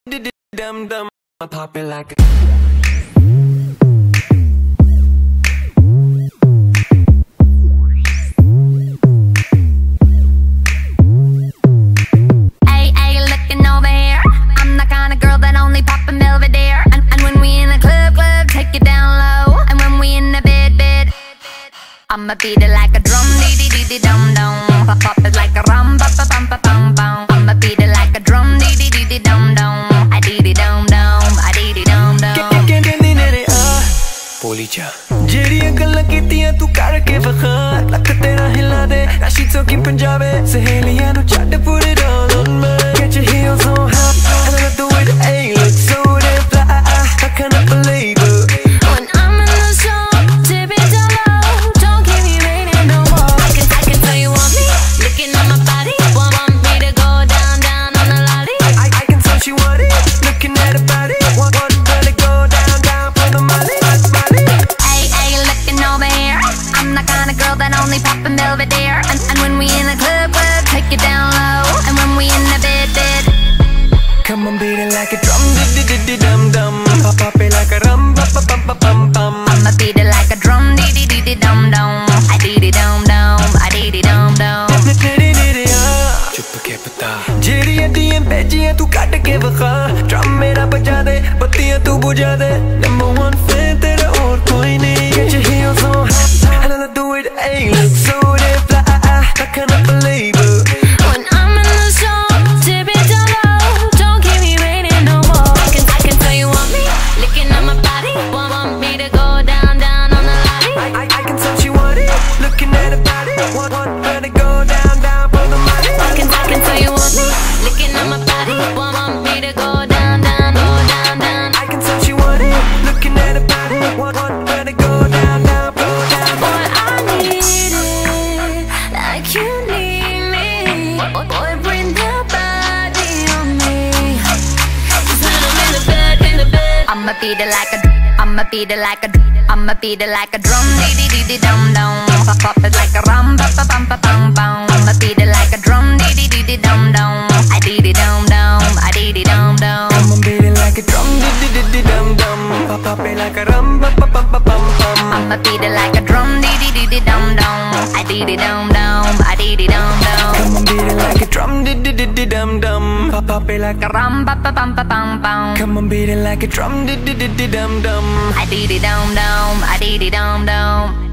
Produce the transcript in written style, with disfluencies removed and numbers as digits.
Dum dum, I pop it like a looking over here. I'm the kind of girl that only pop in Belvedere. And when we in the club, take it down low. And when we in the bed, I'ma beat it like a drum, dee dee dee dum dum. Pop it like a rum, ba ba bum ba bum bum. I'ma beat it like a drum, dee dee dee dum dum. I dee dee dum dum, I dee dee dum dum. Policia ਜਿਹੜੀਆਂ ਗੱਲਾਂ ਕੀਤੀਆਂ ਤੂੰ ਕਰਕੇ ਵਖਾ ਲੱਕ ਤੇਰਾ ਹਿਲਾ ਦੇ ਰਾਸ਼ੀ ਚੌਕੀ ਪੰਜਾਬੇ ਸਹੇਲੀਆਂ ਨੂੰ ਛੱਡ put it all on me get your heels on high and let the way the A look so damn fly I cannot believe it when I'm in the zone tip it down low don't keep me waiting no more I can tell you want me looking at my body want me to go down on the lolly I can tell she want it looking at her body want her to go down for the money I'm the kind of girl that only pop in Belvedere. And when we in the club, take it down low. And when we in the bed, come on, beat it like a drum, dum dum. Pop it like a rum, ba ba bum ba bum bum. I'ma beat it like a drum, dee dee dum dum. I dee dee dum dum, I dee dee dum dum. चुप के पता जेरिया दिए बेजियां तू काट के वखा drum मेरा बजा दे बत्तियां तू बुझा दे नंबर 1 फैन तेरा और कोई नहीं get your heels on high and I do it A look so damn fly I cannot believe it when I'm in the zone tip it down low don't keep me waiting no more I can tell you want me looking at my body want me to go down on the lolly I can tell she want it looking at her body want her to go down for the money I can tell you want me looking at my body want me to go down I can tell she want it looking at her body want her to go down boy I need it like you need me boy bring that body on me just when I'm in the bed I'ma beat it like a I'ma beat it like a I'ma beat it like a drum dee dee dum dum pop it like a rum ba ba bum ba bum bum I'ma beat it like a drum dee dee dum dum I dee dee dum dum I dee dee dum dum come on beat it like a drum dee dum dum pop it like a rum ba ba bum ba bum bum I'ma beat it like a drum dee dee dum dum I dee dee dum dum I dee dee dum dum come on beat it like a drum dee dum dum pop it like a rum ba ba bum ba bum bum come on beat it like a drum dee dum dum I dee dee dum dum I dee dee dum dum